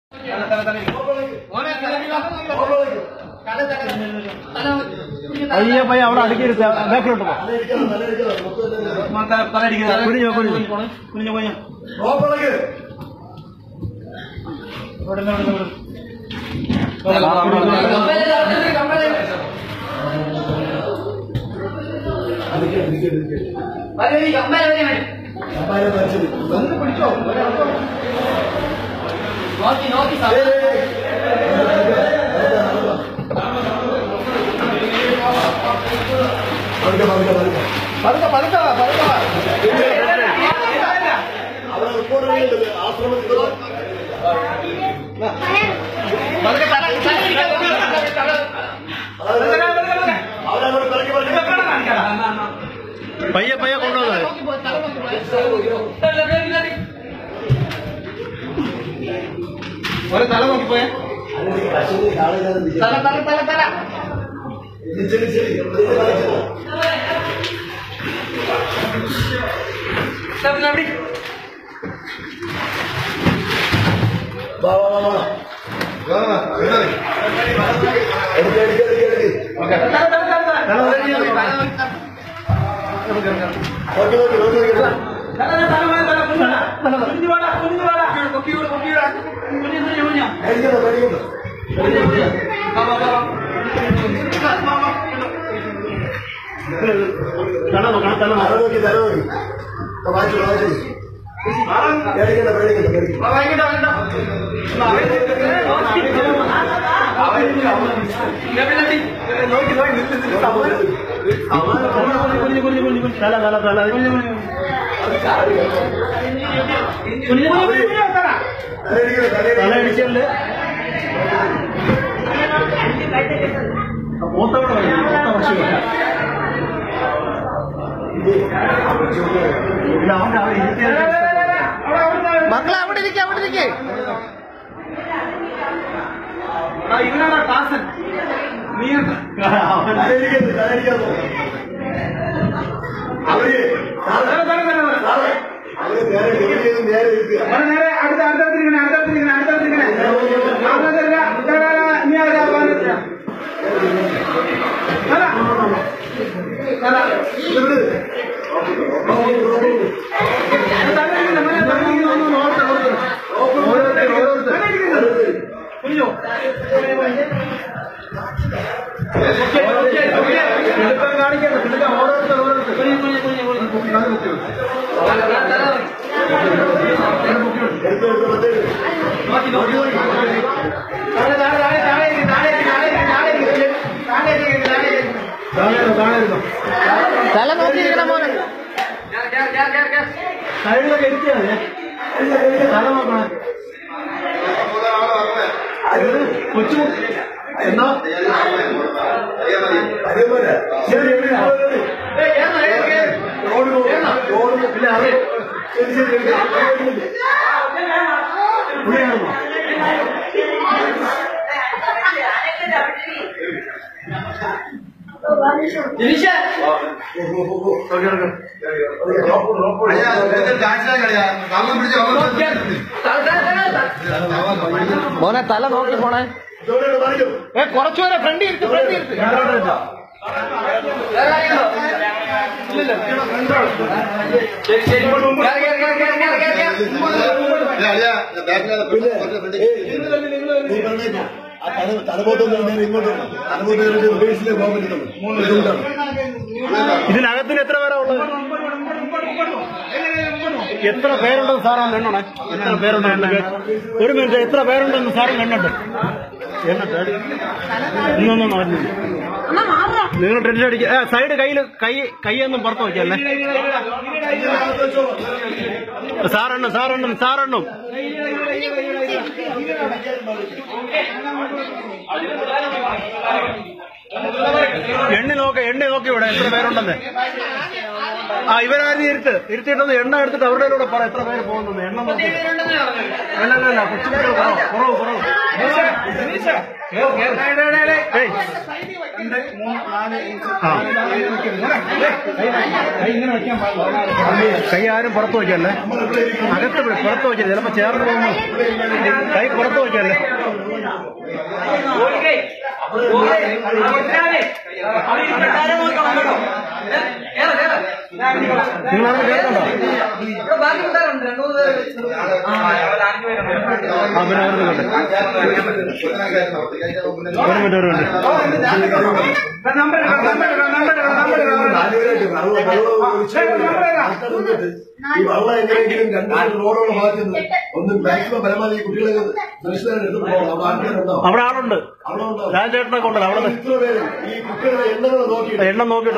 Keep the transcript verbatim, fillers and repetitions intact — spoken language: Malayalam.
അയ്യ പയ്യ അവിടെ അടുക്കരുത്, ബാക്കിലോട്ട് പോ. കുനിഞ്ഞോ കുനിഞ്ഞു കുനിഞ്ഞു കുഞ്ഞു നോക്കി നോക്കി പതുക്കെ പതുക്കെ പതുക്കെ പയ്യെ പയ്യെ കൊണ്ടുവന്നത് ഒരു തല നോക്കിപ്പോയെ തല തല തല തല തലയടിച്ചല്ലേ മൂത്തവിടെ മൂത്ത പക്ഷികൾ മക്കളെ അവിടെ ഇരിക്കെ അവിടെ ഇരിക്കെ ഇവനാണ് ടാസൻ നീ നേരെ അടുത്ത അടുത്തിരിക്കണേ അടുത്തിരിക്കണേ അടുത്തിരിക്കണേ നീ കുഞ്ഞോ കാണിക്കണം ഓരോരുത്തർ ഓരോരുത്തർ തല നോക്കിയിരിക്കണം മോനെ സൈഡിലൊക്കെ ഇരിക്കാതെ തല നോക്കണം കൊച്ചു എന്നാ മോനെ തല നോക്കി പോണേ ഏ കുറച്ചുപേരെ ഫ്രണ്ട് ഇരുത്ത് ഫ്രണ്ട് ഇരുത്ത് ഇതിനകത്തിന് എത്ര പേരാ ഉള്ളത്? എത്ര പേരുണ്ടെന്ന് സാറാണ് എണ്ണണേ. എത്ര പേരുണ്ടെന്ന് ഒരു മിനിറ്റ് എത്ര പേരുണ്ടെന്ന് സാറിന് എണ്ണട്ടെ. എന്നിട്ട് ഇന്നൊന്നും അറിഞ്ഞില്ല. നിങ്ങൾ ടെൻഷൻ അടിക്കുക. സൈഡ് കയ്യിൽ കൈ കൈയൊന്നും പുറത്ത് വയ്ക്കല്ലേ. സാറെണ്ണം സാറെണ്ണം സാറെണ്ണം എണ്ണി നോക്ക എണ്ണി നോക്കി ഇവിടെ എത്ര പേരുണ്ടെന്ന്. ആ ഇവരാരും ഇരുത്ത് ഇരുത്തിയിട്ടൊന്ന് എണ്ണ എടുത്തിട്ട് അവരുടെ കൂടെ പറ എത്ര പേര് പോകുന്നു. എണ്ണ നോക്കി എണ്ണല്ല കൊച്ചുപേര് കുറവ് കുറവ് കുറവ് കൈ ആരും പുറത്ത് വയ്ക്കല്ലേ. അകത്ത് പുറത്ത് വയ്ക്കരുത്. ചിലപ്പോ ചേർന്ന് പോകുന്നു. കൈ പുറത്ത് വയ്ക്കരുത്. കയറിയല്ലേ നിങ്ങളവിടെ കേൾക്കണ്ടോ? ആ പിന്നെ ഒരു മിനിറ്റ് ഒരു ഈ വെള്ളം എങ്ങനെയെങ്കിലും രണ്ടു റോഡുകൾ മാറ്റുന്നത് ഒന്ന് മാക്സിമം പരമാവധി കുട്ടികളെ അവിടെ ആളുണ്ട്. രാജേട്ടനൊക്കെ ഉണ്ടല്ലോ അവിടെ ഇത്ര പേര് ഈ കുട്ടികളുടെ എണ്ണങ്ങൾ നോക്കി എണ്ണം നോക്കിയിട്ട്